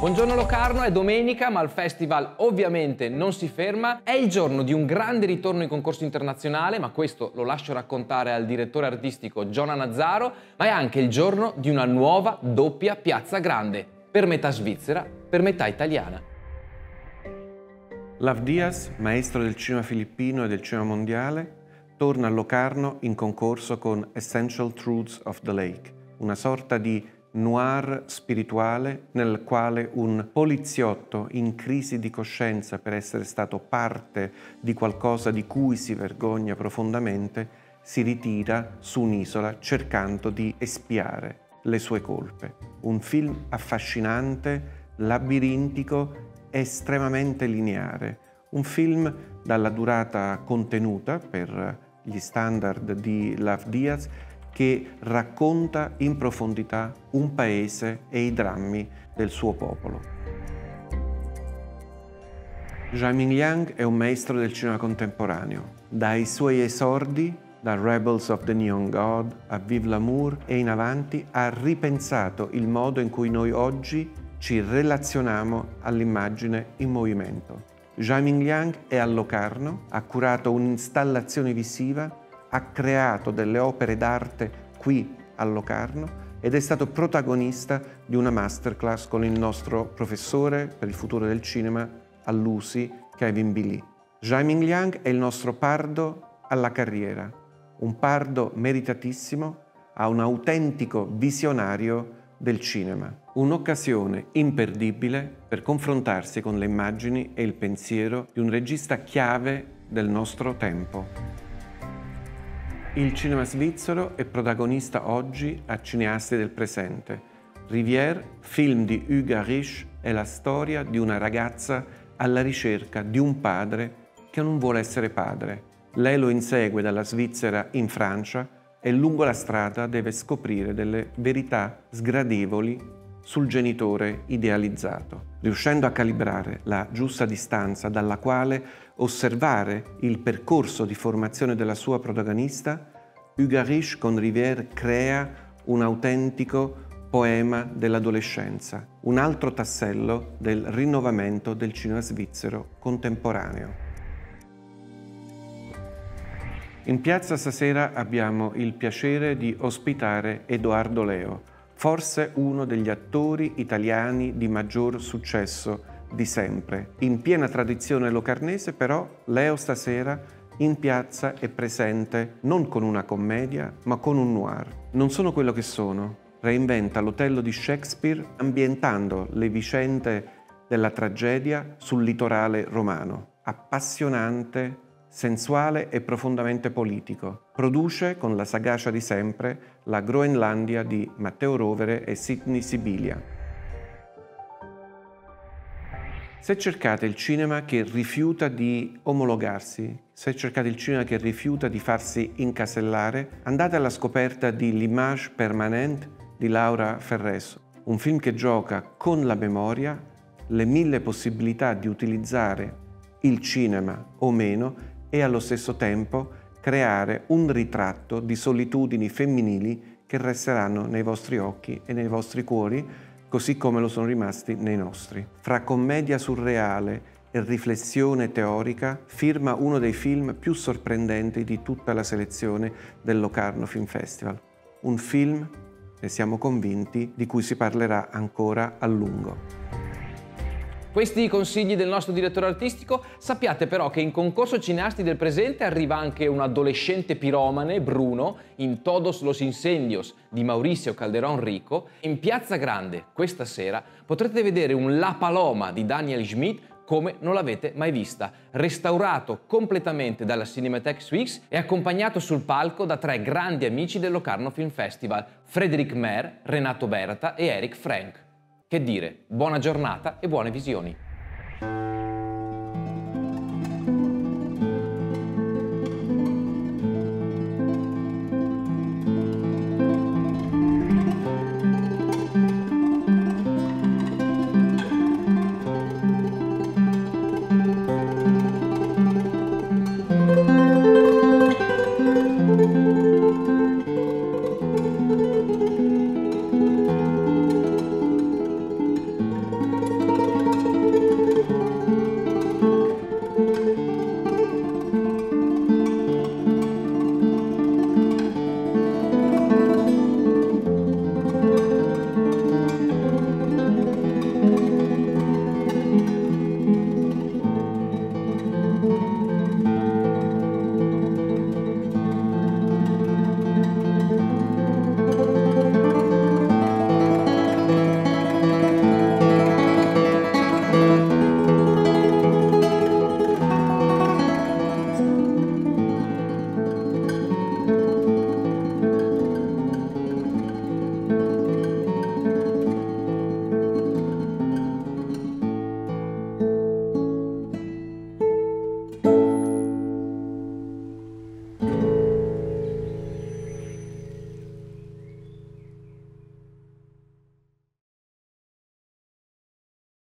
Buongiorno Locarno, è domenica ma il festival ovviamente non si ferma. È il giorno di un grande ritorno in concorso internazionale, ma questo lo lascio raccontare al direttore artistico Giona Nazzaro, ma è anche il giorno di una nuova doppia piazza grande, per metà svizzera, per metà italiana. Lav Diaz, maestro del cinema filippino e del cinema mondiale, torna a Locarno in concorso con Essential Truths of the Lake, una sorta di noir spirituale nel quale un poliziotto in crisi di coscienza per essere stato parte di qualcosa di cui si vergogna profondamente si ritira su un'isola cercando di espiare le sue colpe. Un film affascinante, labirintico, estremamente lineare. Un film dalla durata contenuta per gli standard di Lav Diaz che racconta in profondità un paese e i drammi del suo popolo. Jae-Ming Liang è un maestro del cinema contemporaneo. Dai suoi esordi, da Rebels of the Neon God a Vive l'Amour e in avanti, ha ripensato il modo in cui noi oggi ci relazioniamo all'immagine in movimento. Jae-Ming Liang è a Locarno, ha curato un'installazione visiva, ha creato delle opere d'arte qui a Locarno ed è stato protagonista di una masterclass con il nostro professore per il futuro del cinema all'USI, Kevin B. Lee. Jae-Ming Liang è il nostro pardo alla carriera, un pardo meritatissimo, ha un autentico visionario del cinema, un'occasione imperdibile per confrontarsi con le immagini e il pensiero di un regista chiave del nostro tempo. Il cinema svizzero è protagonista oggi a Cineasti del presente. Rivière, film di Hugues Ariche, è la storia di una ragazza alla ricerca di un padre che non vuole essere padre. Lei lo insegue dalla Svizzera in Francia e lungo la strada deve scoprire delle verità sgradevoli sul genitore idealizzato, riuscendo a calibrare la giusta distanza dalla quale osservare il percorso di formazione della sua protagonista. Hugues Ariche con Rivière crea un autentico poema dell'adolescenza, un altro tassello del rinnovamento del cinema svizzero contemporaneo. In piazza stasera abbiamo il piacere di ospitare Edoardo Leo, forse uno degli attori italiani di maggior successo di sempre. In piena tradizione locarnese, però, Leo stasera in piazza è presente non con una commedia, ma con un noir. Non sono quello che sono. Reinventa l'Otello di Shakespeare ambientando le vicende della tragedia sul litorale romano. Appassionante, sensuale e profondamente politico. Produce con la sagacia di sempre la Groenlandia di Matteo Rovere e Sidney Sibilia. Se cercate il cinema che rifiuta di omologarsi, se cercate il cinema che rifiuta di farsi incasellare, andate alla scoperta di L'Image permanente di Laura Ferres, un film che gioca con la memoria, le 1000 possibilità di utilizzare il cinema o meno e allo stesso tempo creare un ritratto di solitudini femminili che resteranno nei vostri occhi e nei vostri cuori, così come lo sono rimasti nei nostri. Fra commedia surreale e riflessione teorica, firma uno dei film più sorprendenti di tutta la selezione del Locarno Film Festival. Un film, ne siamo convinti, di cui si parlerà ancora a lungo. Questi i consigli del nostro direttore artistico. Sappiate però che in concorso Cineasti del presente arriva anche un adolescente piromane, Bruno, in Todos los Incendios di Mauricio Calderón Rico. In Piazza Grande questa sera potrete vedere un La Paloma di Daniel Schmidt come non l'avete mai vista, restaurato completamente dalla Cinémathèque Suisse e accompagnato sul palco da 3 grandi amici del Locarno Film Festival, Frédéric Mer, Renato Berta e Eric Frank. Che dire, buona giornata e buone visioni.